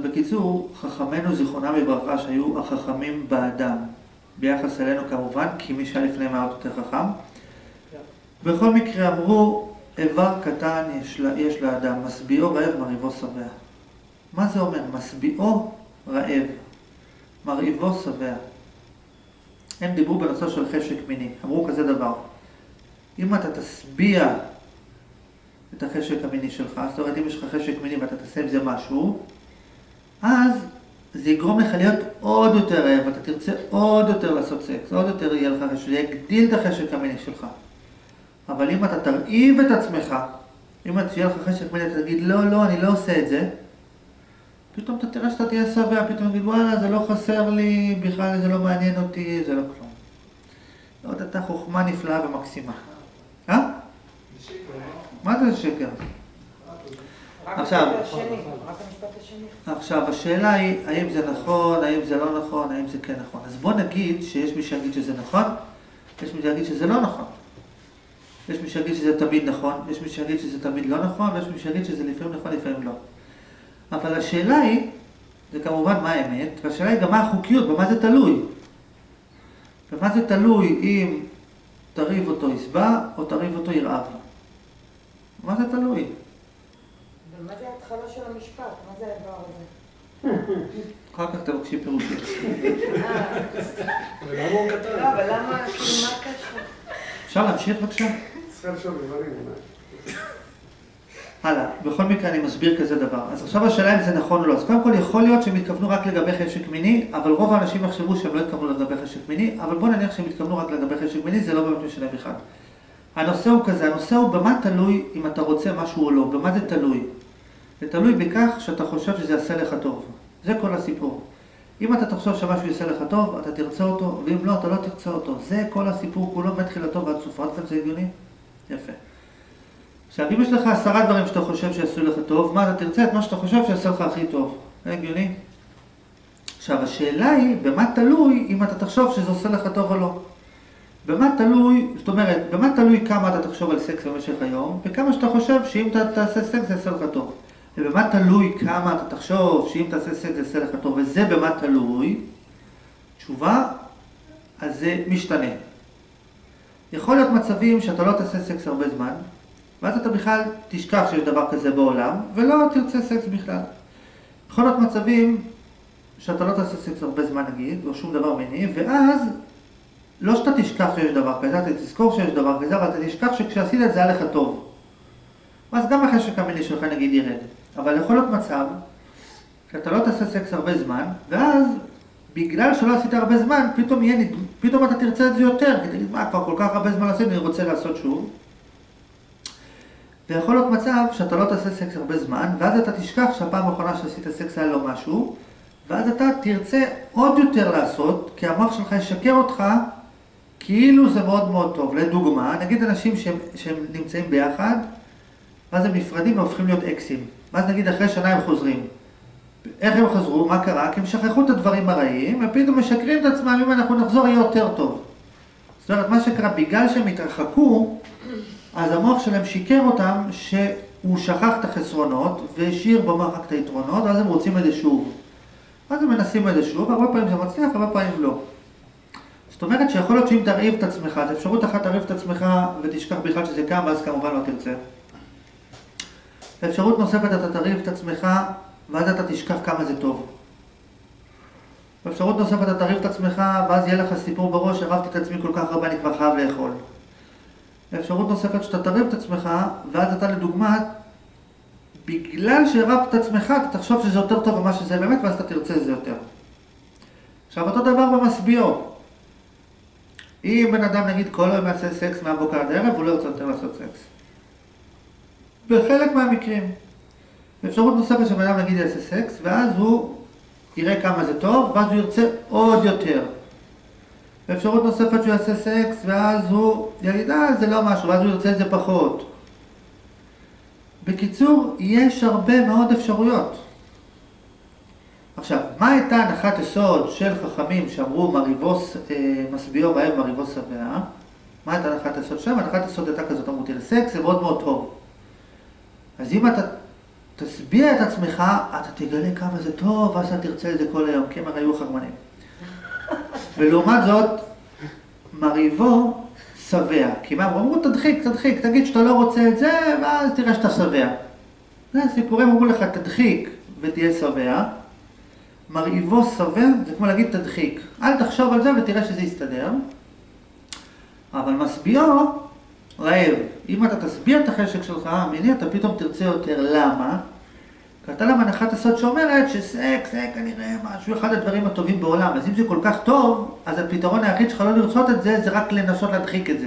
בקיצור, חכמינו זיכרונם לברכה שהיו החכמים באדם, ביחס אלינו כמובן, כי מי שהיה לפניהם היה יותר חכם. בכל מקרה אמרו, איבר קטן יש לאדם, משביעו רעב מרעיבו שבע. מה זה אומר? משביעו רעב, מרעיבו שבע. הם דיברו בנושא של חשק מיני, אמרו כזה דבר. אם אתה תשביע את החשק המיני שלך, זאת אומרת, אם יש לך חשק מיני ואתה תעשה עם זה משהו, אז זה יגרום לך להיות עוד יותר רעב, אתה תרצה עוד יותר לעשות סקס, עוד יותר יהיה לך חשק, זה יגדיל את החשק המיני שלך. אבל אם אתה תרעיב את עצמך, אם אתה תהיה לך חשק מיני, אתה תגיד, לא, אני לא עושה את זה, פתאום אתה תראה שאתה תהיה שבע, פתאום תגיד, וואלה, זה לא חסר לי, בכלל זה לא מעניין אותי, זה לא כלום. עוד אתה חוכמה נפלאה ומקסימה. מה זה שקר? עכשיו, השאלה היא, האם זה נכון, האם זה לא נכון, האם זה כן נכון. אז בוא נגיד שיש מי שיגיד שזה נכון, יש מי שיגיד שזה לא נכון. יש מי שיגיד שזה תמיד נכון, יש מי שיגיד שזה תמיד לא נכון, ויש מי שיגיד שזה לפעמים נכון, לפעמים לא. אבל השאלה היא, זה כמובן מה האמת, והשאלה היא גם מה החוקיות, במה זה תלוי. במה זה תלוי אם תריב אותו יסבע או תריב אותו ירעב. מה זה תלוי? ומה זה ההתחלה של המשפט? מה זה הדבר הזה? אחר כך תבקשי פירושים. ולמה הוא קטן? לא, אבל למה, מה הקשר? אפשר להמשיך בבקשה? צריך לשאול דברים. הלאה, בכל מקרה אני מסביר כזה דבר. אז עכשיו השאלה אם זה נכון או לא. אז קודם כל יכול להיות שהם התכוונו רק לגבי חשק מיני, אבל רוב האנשים יחשבו שהם לא התכוונו לגבי חשק מיני, אבל בוא נניח שהם התכוונו רק לגבי חשק מיני, זה לא באמת משנה בכלל. הנושא הוא כזה, הנושא הוא במה תלוי אם אתה רוצה משהו או לא, במה זה תלוי. זה תלוי בכך שאתה חושב שזה יעשה לך טוב. זה כל הסיפור. אם אתה תחשוב שמשהו יעשה לך טוב, אתה תרצה אותו, ואם לא, אתה לא תרצה אותו. זה כל הסיפור כולו מתחילתו ועד סופו. עד כאן זה הגיוני? יפה. עכשיו, אם יש לך 10 דברים שאתה חושב שיעשו לך טוב, מה אתה תרצה? את מה שאתה חושב שיעשה לך הכי טוב. זה הגיוני? עכשיו, השאלה היא, במה תלוי אם אתה תחשוב שזה עושה לך טוב או לא? במה תלוי, זאת אומרת, במה תלוי כמה אתה תחשוב על סקס במשך היום, וכמה שאתה חושב שאם אתה תעשה סקס זה יעשה לך טוב. ובמה תלוי כמה אתה תחשוב שאם תעשה סקס זה יעשה לך טוב, וזה במה תלוי, תשובה, אז זה משתנה. יכול להיות מצבים שאתה לא תעשה סקס הרבה זמן, ואז אתה בכלל תשכח שיש דבר כזה בעולם, ולא תרצה סקס בכלל. יכול להיות מצבים שאתה לא תעשה סקס הרבה זמן נגיד, או שום דבר מיני, ואז לא שאתה תשכח שיש דבר כזה, אתה תזכור שיש דבר כזה, אבל אתה תשכח שכשעשית את זה היה לך טוב. אז גם החשק המיני שלך נגיד ירד. אבל יכול להיות מצב שאתה לא תעשה סקס הרבה זמן, ואז בגלל שלא עשית הרבה זמן, פתאום אתה תרצה את זה יותר, כי תגיד, מה, כבר כל כך הרבה זמן עשיתי, אני רוצה לעשות שוב. ויכול להיות מצב שאתה לא תעשה סקס הרבה זמן, ואז אתה תשכח שהפעם האחרונה שעשית סקס היה לו משהו, ואז אתה תרצה עוד יותר לעשות, כי המוח שלך ישקר אותך, כאילו זה מאוד מאוד טוב. לדוגמה, נגיד אנשים שהם נמצאים ביחד, ואז הם נפרדים והופכים להיות אקסים. ואז נגיד אחרי שנה הם חוזרים. איך הם חזרו? מה קרה? כי הם שכחו את הדברים הרעים, ופתאום משקרים את עצמם, אם אנחנו נחזור יהיה יותר טוב. זאת אומרת, מה שקרה, בגלל שהם התרחקו, אז המוח שלהם שיקר אותם שהוא שכח את החסרונות, והשאיר במוח רק את היתרונות, ואז הם רוצים את זה שוב. אז הם מנסים את זה שוב, הרבה פעמים זה מצליח, הרבה פעמים לא. זאת אומרת שיכול להיות שאם תרעיב את עצמך, אז אפשרות אחת תרעיב את עצמך ותשכח בכלל שזה קם, ואז כמובן לא תרצה. אפשרות נוספת אתה תרעיב את עצמך, ואז אתה תשכח כמה זה טוב. אפשרות נוספת אתה תרעיב את עצמך, ואז יהיה לך סיפור בראש, הרעבתי את עצמי כל כך הרבה, אני כבר חייב לאכול. אפשרות נוספת שאתה תרעיב את עצמך, ואז אתה לדוגמה, בגלל שהרעבת את עצמך, אתה תחשוב שזה יותר טוב ממה שזה באמת, ואז אתה תרצה את זה יותר. עכשיו, אותו דבר במשביעו. אם בן אדם נגיד כל היום יעשה סקס מהבוקר עד הערב, הוא לא ירצה יותר לעשות סקס. בחלק מהמקרים. אפשרות נוספת שבן אדם נגיד יעשה סקס, ואז הוא יראה כמה זה טוב, ואז הוא ירצה עוד יותר. אפשרות נוספת שהוא יעשה סקס, ואז הוא יגיד, זה לא משהו, ואז הוא ירצה את זה פחות. בקיצור, יש הרבה מאוד אפשרויות. עכשיו, מה הייתה הנחת יסוד של חכמים שאמרו משביעו רעב מרעיבו שבע? מה הייתה הנחת יסוד שם? הנחת יסוד הייתה כזאת, אמרו, תראה, סקס זה מאוד מאוד טוב. אז אם אתה תשביע את עצמך, אתה תגלה כמה זה טוב, ואז אתה תרצה את זה כל היום, כי הם הרי היו חרמנים. ולעומת זאת, מריבו שבע. כי מה? אמרו, תדחיק, תגיד שאתה לא רוצה את זה, ואז תראה שאתה שבע. זה הסיפורים, אמרו לך, תדחיק ותהיה שבע. מרהיבו שבע, זה כמו להגיד תדחיק. אל תחשוב על זה ותראה שזה יסתדר. אבל משביעו רעב. אם אתה תסביר את החשק שלך, המיני, אתה פתאום תרצה יותר. למה? כי אתה למה הנחת הסוד שאומרת שסק, כנראה משהו אחד הדברים הטובים בעולם. אז אם זה כל כך טוב, אז הפתרון היחיד שלך לא לרצות את זה, זה רק לנסות להדחיק את זה. מה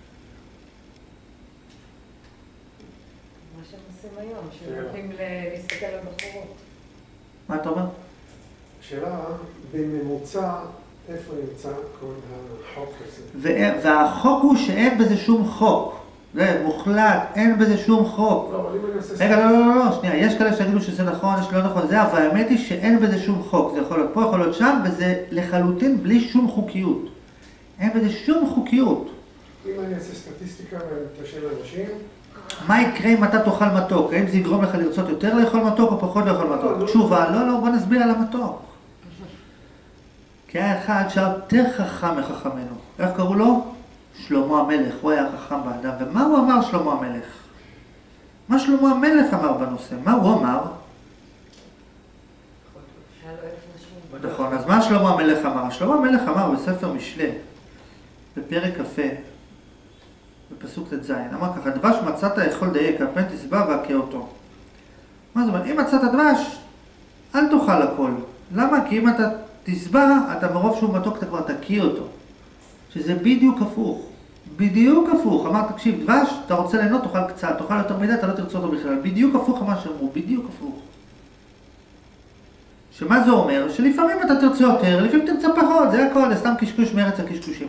שהם עושים היום, שהם הולכים להסתכל על בחורות. מה אתה אומר? שאלה, בממוצע, איפה נמצא כל החוק הזה? והחוק הוא שאין בזה שום חוק. זה מוחלט, אין בזה שום חוק. לא, אבל אם אני עושה... רגע, לא, שנייה, יש כאלה שגידו שזה נכון, יש לא נכון, זה, אבל האמת היא שאין בזה שום חוק. זה יכול להיות פה, יכול להיות שם, וזה לחלוטין בלי שום חוקיות. אין בזה שום חוקיות. אם אני אעשה סטטיסטיקה ותשאל אנשים... מה יקרה אם אתה תאכל מתוק? האם זה יגרום לך לרצות יותר לאכול מתוק או פחות לאכול מתוק? תשובה, לא, בוא נסביר על המתוק. כי היה אחד שיותר חכם מחכמנו. איך קראו לו? שלמה המלך, הוא היה חכם באדם. ומה הוא אמר שלמה המלך? מה שלמה המלך אמר בנושא? מה הוא אמר? נכון, אז מה שלמה המלך אמר? שלמה המלך אמר בספר משלי, בפרק כ"ה, בפסוק ט"ז, אמר ככה, דבש מצאת יכול דייק, הפן תשבע והכה אותו. מה זאת אומרת? אם מצאת דבש, אל תאכל הכל. למה? כי אם אתה תשבע, אתה מרוב שהוא מתוק, אתה כבר תקיא אותו. שזה בדיוק הפוך. בדיוק הפוך. אמר, תקשיב, דבש, אתה רוצה ליהנות, תאכל קצת, תאכל יותר מדי, אתה לא תרצה אותו בכלל. בדיוק הפוך מה שאמרו, בדיוק הפוך. שמה זה אומר? שלפעמים אתה תרצה יותר, לפעמים תרצה פחות, זה הכל, זה סתם קשקוש מארץ הקשקושים.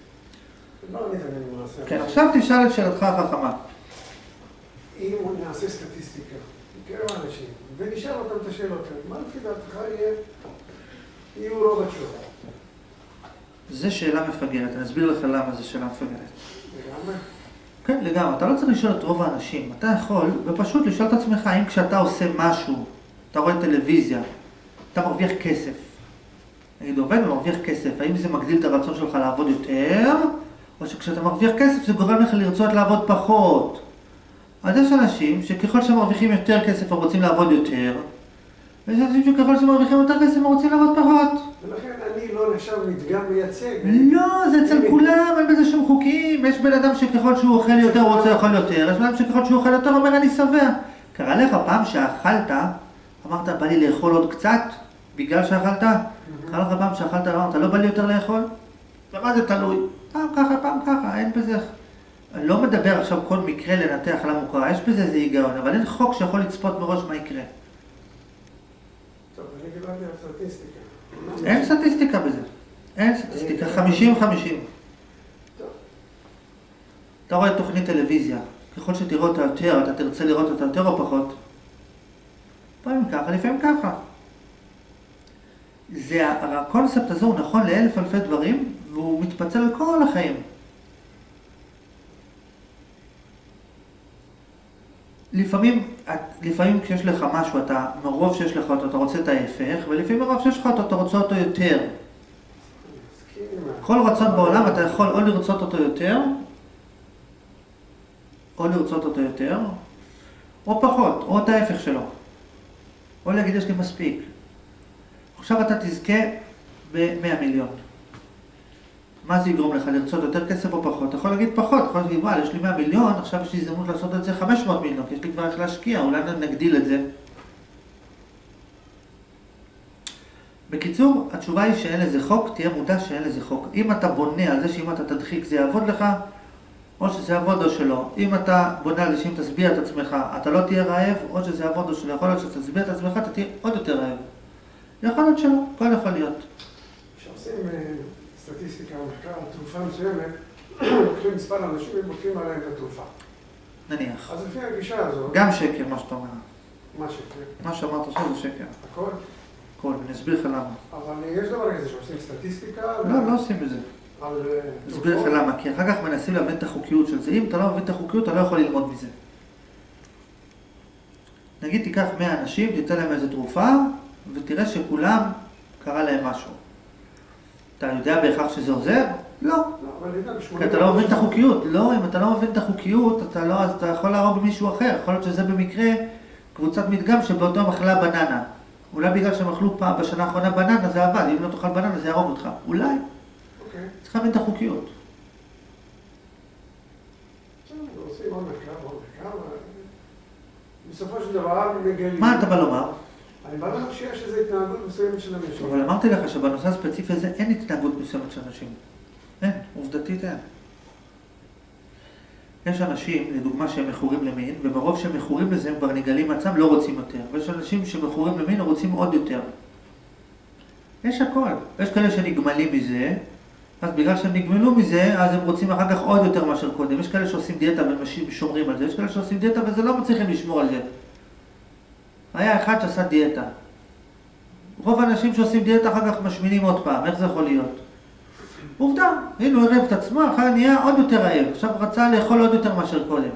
כן, עכשיו תשאל את שאלתך החכמה. אם נעשה סטטיסטיקה, נקרא אנשים, ונשאל אותם את השאלות, מה לפי דעתך יהיו רוב התשובה? זה שאלה מפגרת, אני אסביר לך למה זו שאלה מפגרת. לגמרי? כן, לגמרי. אתה לא צריך לשאול את רוב האנשים. אתה יכול, ופשוט לשאול את עצמך, האם כשאתה עושה משהו, אתה רואה טלוויזיה, אתה מרוויח כסף. נגיד, עובד ומרוויח כסף, האם זה מגדיל את הרצון שלך לעבוד יותר, או שכשאתה מרוויח כסף זה גורם לך לרצות לעבוד פחות. אז יש אנשים שככל שהם מרוויחים יותר כסף הם רוצים לעבוד יותר, ויש אנשים שככל שהם מרוויחים יותר כסף הם רוצים לעבוד פחות. ולכן אני לא נחשב מדגם מייצג. לא, זה אצל כולם, אין בזה שום חוקים. יש בן אדם שככל שהוא אוכל יותר הוא רוצה לאכול יותר, יש בן אדם שככל שהוא אוכל יותר אומר אני שבע. קרה לך פעם שאכלת, אמרת בא לי לאכול עוד קצת בגלל שאכלת? קרה לך פעם שאכלת אמרת לא בא לי יותר לאכול? ומה זה תלוי? פעם ככה, אין בזה. אני לא מדבר עכשיו כל מקרה לנתח למה הוא קרה, יש בזה איזה היגיון, אבל אין חוק שיכול לצפות מראש מה יקרה. טוב, אני קיבלתי על סטטיסטיקה. אין סטטיסטיקה בזה. אין סטטיסטיקה, 50-50. אתה רואה תוכנית טלוויזיה, ככל שתראו אותה יותר, אתה תרצה לראות אותה יותר או פחות. לפעמים ככה, לפעמים ככה. הקונספט הזה הוא נכון לאלף אלפי דברים, והוא מתפצל על כל החיים. לפעמים כשיש לך משהו, מרוב שיש לך אותו, אתה רוצה את ההפך, ולפעמים מרוב שיש לך אותו, אתה רוצה אותו יותר. כל רצון בעולם אתה יכול או לרצות אותו יותר, או פחות, או את ההפך שלו. או להגיד, יש לי מספיק. עכשיו אתה תזכה ב-100 מיליון. מה זה יגרום לך? לרצות יותר כסף או פחות? אתה יכול להגיד פחות, אתה יכול להגיד, וואל, יש לי 100 מיליון, עכשיו יש לי הזדמנות לעשות את זה 500 מיליון, כי יש לי כבר איך להשקיע, אולי נגדיל את זה. בקיצור, התשובה היא שאין לזה חוק, תהיה מודע שאין לזה חוק. אם אתה בונה על זה שאם אתה תדחיק זה יעבוד לך, או שזה יעבוד או שלא. אם אתה בונה על זה שאם תסביע את עצמך, אתה לא תהיה רעב, או שזה יעבוד או שלא. יכול להיות שתסביע את עצמך, אתה תהיה עוד יותר רעב. יכול להיות שלא, הכל יכול להיות. כשעושים סטטיסטיקה או מחקר על תרופה מסוימת, לוקחים מספר אנשים ובודקים עליהם את התרופה. נניח. אז לפי הגישה הזאת... גם שקר, מה שאתה אומר. מה שקר? מה שאמרת עכשיו זה שקר. הכל? הכל, ואני אסביר לך למה. אבל יש דבר כזה שעושים סטטיסטיקה... לא עושים בזה. אסביר לך למה, כי אחר כך מנסים להבין את החוקיות של זה. אם אתה לא מבין את החוקיות, אתה לא יכול ללמוד מזה. נגיד תיקח 100 אנשים, תיתן להם איזו תרופה, ותראה שכולם קרה להם משהו. אתה יודע בהכרח שזה עוזר? לא. כי אתה לא מבין את החוקיות. לא, אם אתה לא מבין את החוקיות, אז אתה יכול להרוג מישהו אחר. יכול להיות שזה במקרה קבוצת מדגם שבאותו מחלה בננה. אולי בגלל שהם אכלו פעם בשנה האחרונה בננה זה עבד, אם לא תאכל בננה זה יהרוג אותך. אולי. צריך להבין את החוקיות. עושים עוד דקה. בסופו של דבר מגלים... מה אתה בא לומר? אני בא לומר שיש איזו התנהגות מסוימת של אנשים. אבל אמרתי לך שבנושא הספציפי הזה אין התנהגות מסוימת של אנשים. אין, עובדתית אין. יש אנשים, לדוגמה, שהם מכורים למין, וברוב שהם מכורים לזה הם כבר נגלים מעצמם, לא רוצים יותר. ויש אנשים שמכורים למין רוצים עוד יותר. יש הכל. יש כאלה שנגמלים מזה, אז בגלל שהם נגמלו מזה, אז הם רוצים אחר כך עוד יותר מאשר קודם. יש כאלה שעושים דיאטה ושומרים על זה, יש כאלה שעושים דיאטה וזה לא מצליחים לשמור על זה. היה אחד שעשה דיאטה. רוב האנשים שעושים דיאטה אחר כך משמינים עוד פעם, איך זה יכול להיות? עובדה, הנה הוא ערב את עצמו, אחר נהיה עוד יותר רעב, עכשיו רצה לאכול עוד יותר מאשר קודם.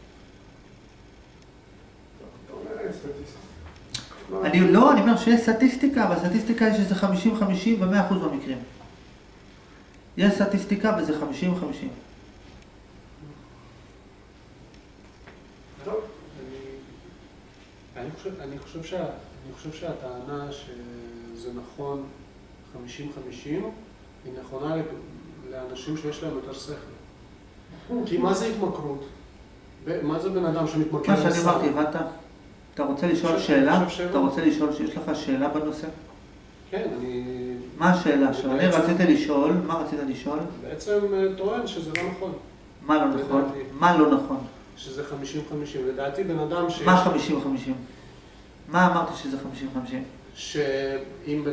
אני אומר שיש סטטיסטיקה, אבל סטטיסטיקה יש איזה 50-50 ב-100% במקרים. יש סטטיסטיקה וזה 50-50. טוב, אני חושב שהטענה שזה נכון 50-50 היא נכונה לאנשים שיש להם יותר שכל. כי מה זה התמכרות? מה זה בן אדם שמתמכר לסם? מה שאני אמרתי, הבנת? אתה רוצה לשאול שאלה? אתה רוצה לשאול שיש לך שאלה בנושא? כן, אני... מה השאלה? אני רציתי לשאול, מה רצית לשאול? בעצם טוען שזה לא נכון. מה לא נכון? מה לא נכון? שזה 50-50. לדעתי בן אדם שיש... מה 50-50? מה אמרתי שזה 50-50? שאם